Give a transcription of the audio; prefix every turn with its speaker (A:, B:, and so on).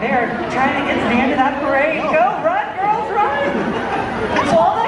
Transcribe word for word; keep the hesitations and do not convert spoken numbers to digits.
A: They're trying to get to the end of that parade. Go, run, girls, run! That's all